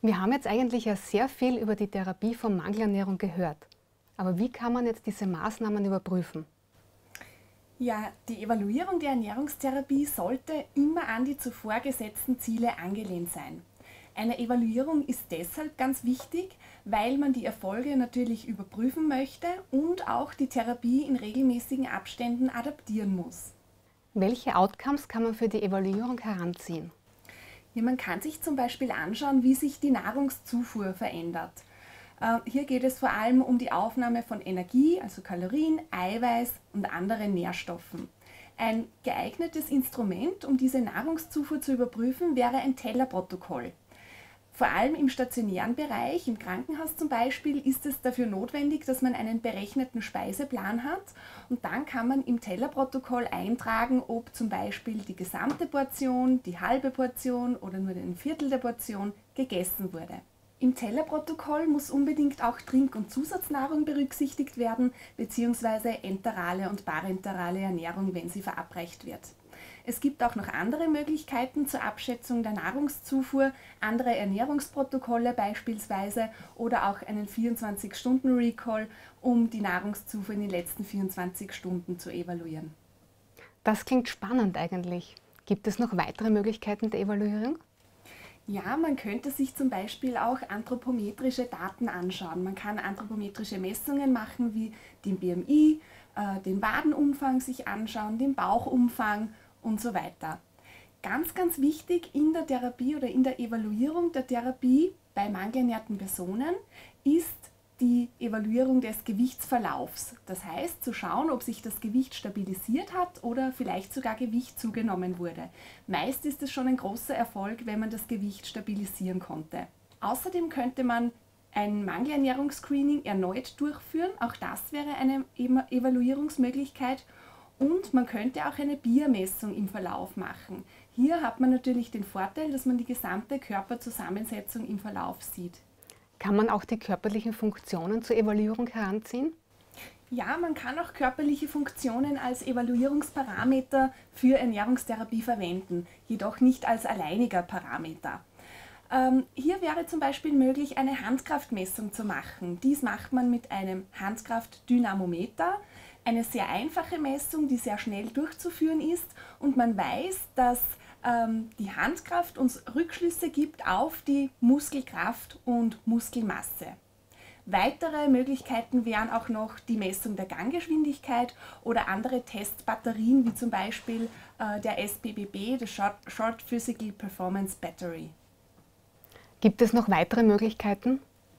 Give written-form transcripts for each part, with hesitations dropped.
Wir haben jetzt eigentlich ja sehr viel über die Therapie von Mangelernährung gehört. Aber wie kann man jetzt diese Maßnahmen überprüfen? Ja, die Evaluierung der Ernährungstherapie sollte immer an die zuvor gesetzten Ziele angelehnt sein. Eine Evaluierung ist deshalb ganz wichtig, weil man die Erfolge natürlich überprüfen möchte und auch die Therapie in regelmäßigen Abständen adaptieren muss. Welche Outcomes kann man für die Evaluierung heranziehen? Ja, man kann sich zum Beispiel anschauen, wie sich die Nahrungszufuhr verändert. Hier geht es vor allem um die Aufnahme von Energie, also Kalorien, Eiweiß und anderen Nährstoffen. Ein geeignetes Instrument, um diese Nahrungszufuhr zu überprüfen, wäre ein Tellerprotokoll. Vor allem im stationären Bereich, im Krankenhaus zum Beispiel, ist es dafür notwendig, dass man einen berechneten Speiseplan hat und dann kann man im Tellerprotokoll eintragen, ob zum Beispiel die gesamte Portion, die halbe Portion oder nur ein Viertel der Portion gegessen wurde. Im Tellerprotokoll muss unbedingt auch Trink- und Zusatznahrung berücksichtigt werden, bzw. enterale und parenterale Ernährung, wenn sie verabreicht wird. Es gibt auch noch andere Möglichkeiten zur Abschätzung der Nahrungszufuhr, andere Ernährungsprotokolle beispielsweise oder auch einen 24-Stunden-Recall, um die Nahrungszufuhr in den letzten 24 Stunden zu evaluieren. Das klingt spannend eigentlich. Gibt es noch weitere Möglichkeiten der Evaluierung? Ja, man könnte sich zum Beispiel auch anthropometrische Daten anschauen. Man kann anthropometrische Messungen machen, wie den BMI, den Wadenumfang sich anschauen, den Bauchumfang und so weiter. Ganz wichtig in der Therapie oder in der Evaluierung der Therapie bei mangelernährten Personen ist die Evaluierung des Gewichtsverlaufs. Das heißt, zu schauen, ob sich das Gewicht stabilisiert hat oder vielleicht sogar Gewicht zugenommen wurde. Meist ist es schon ein großer Erfolg, wenn man das Gewicht stabilisieren konnte. Außerdem könnte man ein Mangelernährungsscreening erneut durchführen. Auch das wäre eine Evaluierungsmöglichkeit. Und man könnte auch eine BIA-Messung im Verlauf machen. Hier hat man natürlich den Vorteil, dass man die gesamte Körperzusammensetzung im Verlauf sieht. Kann man auch die körperlichen Funktionen zur Evaluierung heranziehen? Ja, man kann auch körperliche Funktionen als Evaluierungsparameter für Ernährungstherapie verwenden, jedoch nicht als alleiniger Parameter. Hier wäre zum Beispiel möglich, eine Handkraftmessung zu machen. Dies macht man mit einem Handkraftdynamometer. Eine sehr einfache Messung, die sehr schnell durchzuführen ist und man weiß, dass die Handkraft uns Rückschlüsse gibt auf die Muskelkraft und Muskelmasse. Weitere Möglichkeiten wären auch noch die Messung der Ganggeschwindigkeit oder andere Testbatterien, wie zum Beispiel der SPBB, der Short Physical Performance Battery. Gibt es noch weitere Möglichkeiten?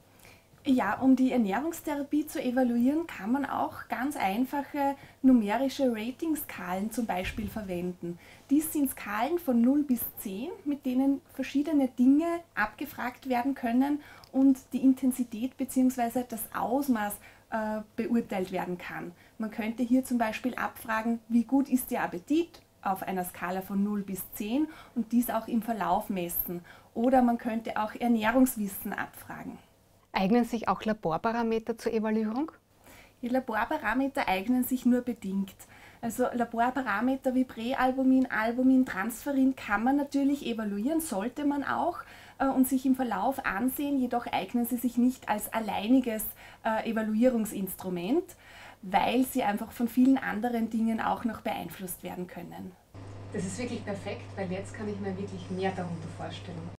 Ja, um die Ernährungstherapie zu evaluieren, kann man auch ganz einfache numerische Ratingskalen zum Beispiel verwenden. Dies sind Skalen von 0 bis 10, mit denen verschiedene Dinge abgefragt werden können und die Intensität bzw. das Ausmaß beurteilt werden kann. Man könnte hier zum Beispiel abfragen, wie gut ist Ihr Appetit auf einer Skala von 0 bis 10 und dies auch im Verlauf messen. Oder man könnte auch Ernährungswissen abfragen. Eignen sich auch Laborparameter zur Evaluierung? Die Laborparameter eignen sich nur bedingt. Also Laborparameter wie Präalbumin, Albumin, Transferin kann man natürlich evaluieren, sollte man auch und sich im Verlauf ansehen, jedoch eignen sie sich nicht als alleiniges Evaluierungsinstrument, weil sie einfach von vielen anderen Dingen auch noch beeinflusst werden können. Das ist wirklich perfekt, weil jetzt kann ich mir wirklich mehr darunter vorstellen.